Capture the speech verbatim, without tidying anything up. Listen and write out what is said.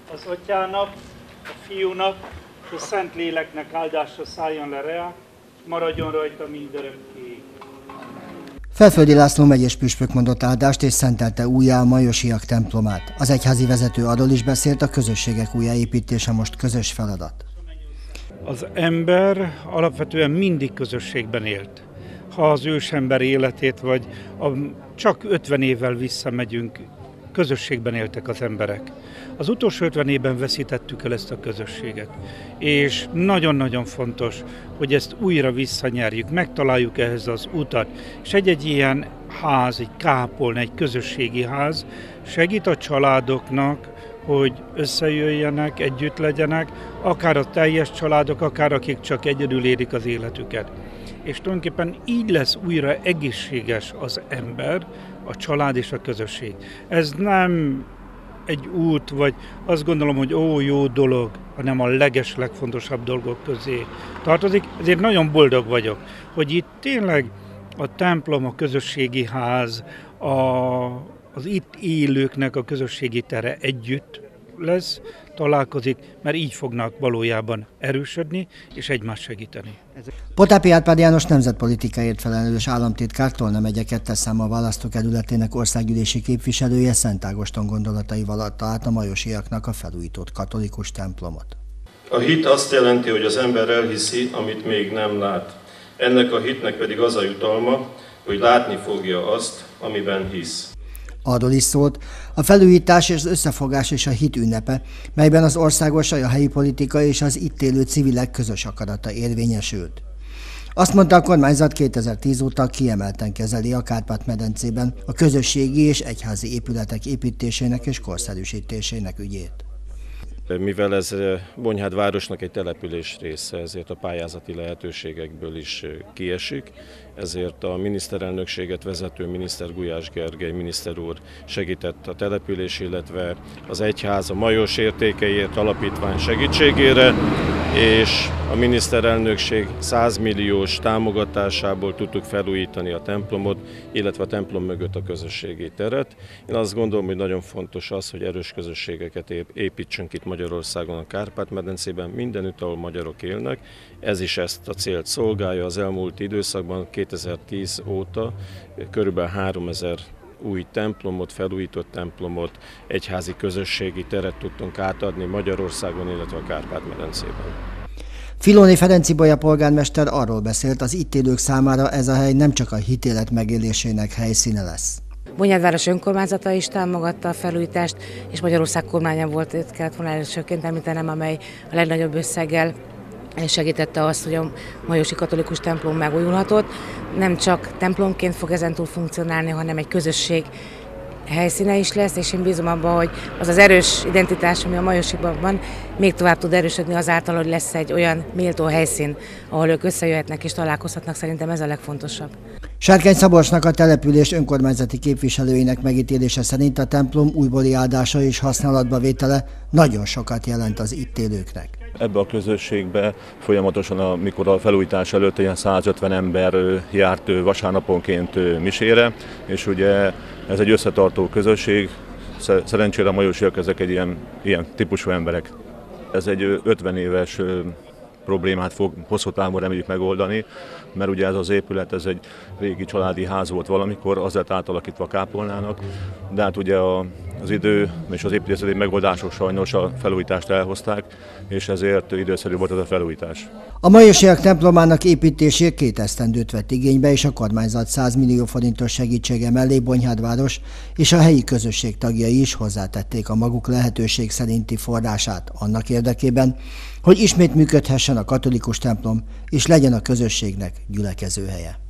Az Atyának, a Fiúnak és a Szentléleknek áldása szálljon le reá, maradjon rajta mindörökké. Felföldi László megyés püspök mondott áldást és szentelte újjá a majosiak templomát. Az egyházi vezető arról is beszélt, a közösségek újjáépítése most közös feladat. Az ember alapvetően mindig közösségben élt. Ha az ősember életét, vagy a, csak ötven évvel visszamegyünk, közösségben éltek az emberek. Az utolsó ötven évben veszítettük el ezt a közösséget. És nagyon-nagyon fontos, hogy ezt újra visszanyerjük, megtaláljuk ehhez az utat. És egy-egy ilyen ház, egy kápolna, egy közösségi ház segít a családoknak, hogy összejöjjenek, együtt legyenek, akár a teljes családok, akár akik csak egyedül élik az életüket. És tulajdonképpen így lesz újra egészséges az ember, a család és a közösség. Ez nem egy út, vagy azt gondolom, hogy ó, jó dolog, hanem a leges, legfontosabb dolgok közé tartozik. Ezért nagyon boldog vagyok, hogy itt tényleg a templom, a közösségi ház, a, az itt élőknek a közösségi tere együtt lesz, találkozik, mert így fognak valójában erősödni és egymást segíteni. Potápi Árpád János nemzetpolitikáért felelős államtitkár Tolna megye kettes számú választókerületének országgyűlési képviselője Szent Ágoston gondolataival adta át a majosiaknak a felújított katolikus templomot. A hit azt jelenti, hogy az ember elhiszi, amit még nem lát. Ennek a hitnek pedig az a jutalma, hogy látni fogja azt, amiben hisz. Arról is szólt, a felújítás és az összefogás és a hit ünnepe, melyben az országos, a helyi politika és az itt élő civilek közös akarata érvényesült. Azt mondta, a kormányzat kétezer-tíz óta kiemelten kezeli a Kárpát-medencében a közösségi és egyházi épületek építésének és korszerűsítésének ügyét. Mivel ez Bonyhád városnak egy település része, ezért a pályázati lehetőségekből is kiesik, ezért a miniszterelnökséget vezető miniszter Gulyás Gergely miniszter úr segített a település, illetve az egyház a Majos Értékeiért Alapítvány segítségére, és a miniszterelnökség száz milliós támogatásából tudtuk felújítani a templomot, illetve a templom mögött a közösségi teret. Én azt gondolom, hogy nagyon fontos az, hogy erős közösségeket építsünk itt Magyarországon, a Kárpát-medencében, mindenütt, ahol magyarok élnek. Ez is ezt a célt szolgálja. Az elmúlt időszakban, kétezer-tíz óta körülbelül háromezer új templomot, felújított templomot, egyházi közösségi teret tudtunk átadni Magyarországon, illetve a Kárpát-medencében. Filóni Ferenc Ibolya polgármester arról beszélt, az itt élők számára ez a hely nem csak a hitélet megélésének helyszíne lesz. Bonyhád város önkormányzata is támogatta a felújítást, és Magyarország kormánya volt, itt kellett volna elsőként említenem, amely a legnagyobb összeggel segítette azt, hogy a majosi katolikus templom megújulhatott. Nem csak templomként fog ezentúl funkcionálni, hanem egy közösség helyszíne is lesz, és én bízom abban, hogy az az erős identitás, ami a majosiban van, még tovább tud erősödni azáltal, hogy lesz egy olyan méltó helyszín, ahol ők összejöhetnek és találkozhatnak. Szerintem ez a legfontosabb. Sárkány Szabolcsnak, a település önkormányzati képviselőinek megítélése szerint a templom újbóli áldása és használatba vétele nagyon sokat jelent az itt élőknek. Ebbe a közösségbe folyamatosan, amikor a felújítás előtt ilyen százötven ember járt vasárnaponként misére, és ugye ez egy összetartó közösség, szerencsére a majosiak ezek egy ilyen, ilyen típusú emberek. Ez egy ötven éves problémát fog hosszú távon reméljük megoldani, mert ugye ez az épület, ez egy régi családi ház volt valamikor, az lett átalakítva a kápolnának, de hát ugye a, az idő és az építészeti megoldások sajnos a felújítást elhozták, és ezért időszerű volt ez a felújítás. A majosiak templomának építését két esztendőt vett igénybe, és a kormányzat száz millió forintos segítsége mellé Bonyhád város és a helyi közösség tagjai is hozzátették a maguk lehetőség szerinti forrását annak érdekében, hogy ismét működhessen a katolikus templom, és legyen a közösségnek gyülekezőhelye.